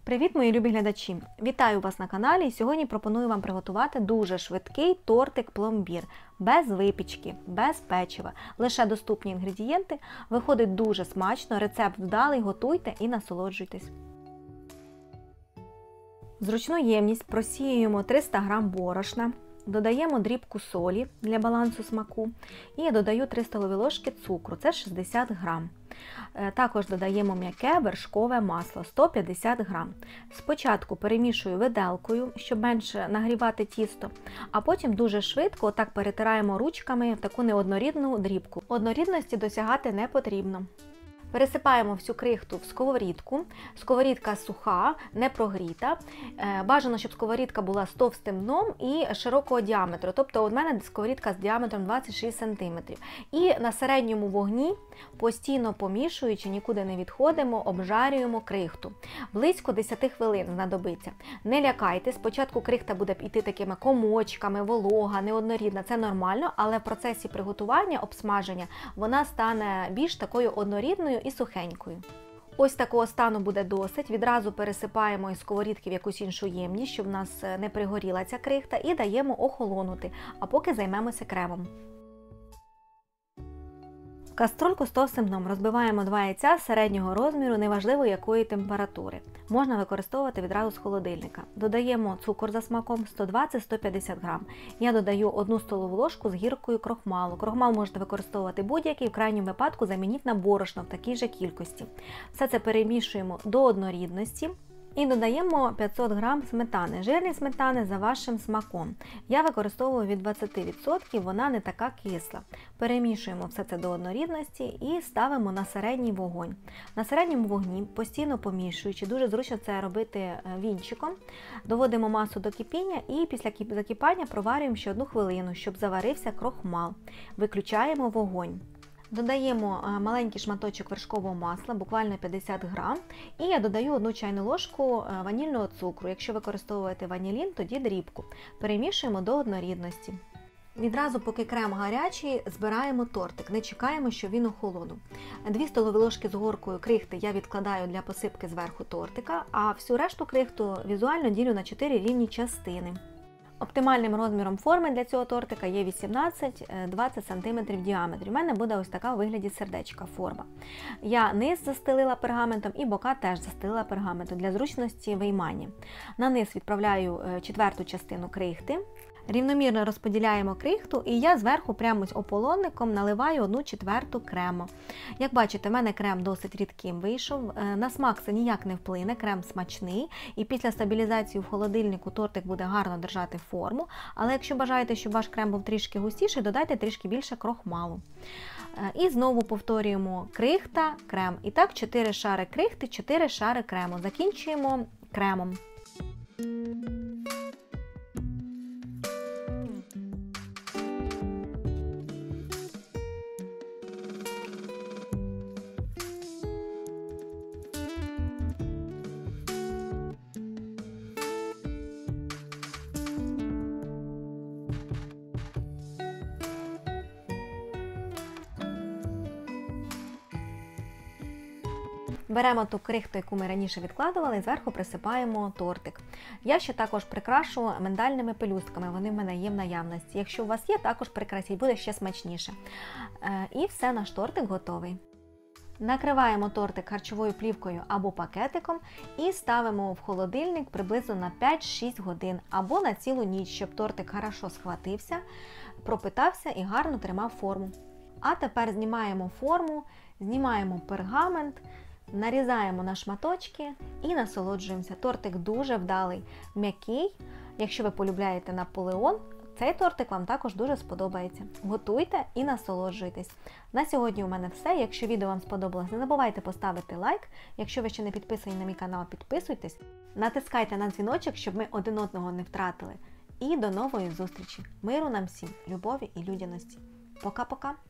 Привіт, мої любі глядачі! Вітаю вас на каналі і сьогодні пропоную вам приготувати дуже швидкий тортик-пломбір. Без випічки, без печива. Лише доступні інгредієнти. Виходить дуже смачно, рецепт вдалий, готуйте і насолоджуйтесь. В зручну ємність просіюємо 300 г борошна. Додаємо дрібку солі для балансу смаку і я додаю 3 столові ложки цукру, це 60 г. Також додаємо м'яке вершкове масло 150 г. Спочатку перемішую виделкою, щоб менше нагрівати тісто, а потім дуже швидко отак перетираємо ручками в таку неоднорідну дрібку. Однорідності досягати не потрібно. Пересипаємо всю крихту в сковорідку. Сковорідка суха, не прогріта. Бажано, щоб сковорідка була з товстим дном і широкого діаметру. Тобто у мене сковорідка з діаметром 26 см. І на середньому вогні, постійно помішуючи, нікуди не відходимо, обжарюємо крихту. Близько 10 хвилин знадобиться. Не лякайте, спочатку крихта буде йти такими комочками, волога, неоднорідна. Це нормально, але в процесі приготування, обсмаження, вона стане більш такою однорідною і сухенькою. Ось такого стану буде досить. Відразу пересипаємо із сковорідки в якусь іншу ємність, щоб в нас не пригоріла ця крихта, і даємо охолонути, а поки займемося кремом. В каструльку з товстим дном розбиваємо 2 яйця середнього розміру, неважливо якої температури. Можна використовувати відразу з холодильника. Додаємо цукор за смаком 120-150 г. Я додаю 1 столову ложку з гіркою крохмалу. Крохмал можете використовувати будь-який, в крайньому випадку замініть на борошно в такій же кількості. Все це перемішуємо до однорідності. І додаємо 500 г сметани. Жирні сметани за вашим смаком. Я використовую від 20%, вона не така кисла. Перемішуємо все це до однорідності і ставимо на середній вогонь. На середньому вогні, постійно помішуючи, дуже зручно це робити вінчиком, доводимо масу до кипіння і після закипання проварюємо ще 1 хвилину, щоб заварився крохмал. Виключаємо вогонь. Додаємо маленький шматочок вершкового масла, буквально 50 г, і я додаю 1 чайну ложку ванільного цукру. Якщо використовуєте ванілін, тоді дрібку. Перемішуємо до однорідності. Відразу, поки крем гарячий, збираємо тортик, не чекаємо, щоб він охолонув. 2 столові ложки з горкою крихти я відкладаю для посипки зверху тортика, а всю решту крихту візуально ділю на 4 рівні частини. Оптимальним розміром форми для цього тортика є 18-20 см в діаметрі. У мене буде ось така у вигляді сердечка форма. Я низ застелила пергаментом і бока теж застелила пергаментом для зручності виймання. На низ відправляю 1/4 частину крихти. Рівномірно розподіляємо крихту і я зверху прямо з ополонником наливаю 1/4 крему. Як бачите, в мене крем досить рідким вийшов. На смак це ніяк не вплине, крем смачний. І після стабілізації в холодильнику тортик буде гарно держати форму. Але якщо бажаєте, щоб ваш крем був трішки густіший, додайте трішки більше крохмалу. І знову повторюємо крихта, крем. І так 4 шари крихти, 4 шари крему. Закінчуємо кремом. Беремо ту крихту, яку ми раніше відкладували, і зверху присипаємо тортик. Я ще також прикрашу миндальними пелюстками, вони в мене є в наявності. Якщо у вас є, також прикрасіть, буде ще смачніше. І все, наш тортик готовий. Накриваємо тортик харчовою плівкою або пакетиком і ставимо в холодильник приблизно на 5-6 годин або на цілу ніч, щоб тортик хорошо схватився, пропитався і гарно тримав форму. А тепер знімаємо форму, знімаємо пергамент, нарізаємо на шматочки і насолоджуємося. Тортик дуже вдалий, м'який. Якщо ви полюбляєте Наполеон, цей тортик вам також дуже сподобається. Готуйте і насолоджуйтесь. На сьогодні у мене все. Якщо відео вам сподобалось, не забувайте поставити лайк. Якщо ви ще не підписані на мій канал, підписуйтесь. Натискайте на дзвіночок, щоб ми один одного не втратили. І до нової зустрічі. Миру нам всім, любові і людяності. Пока-пока!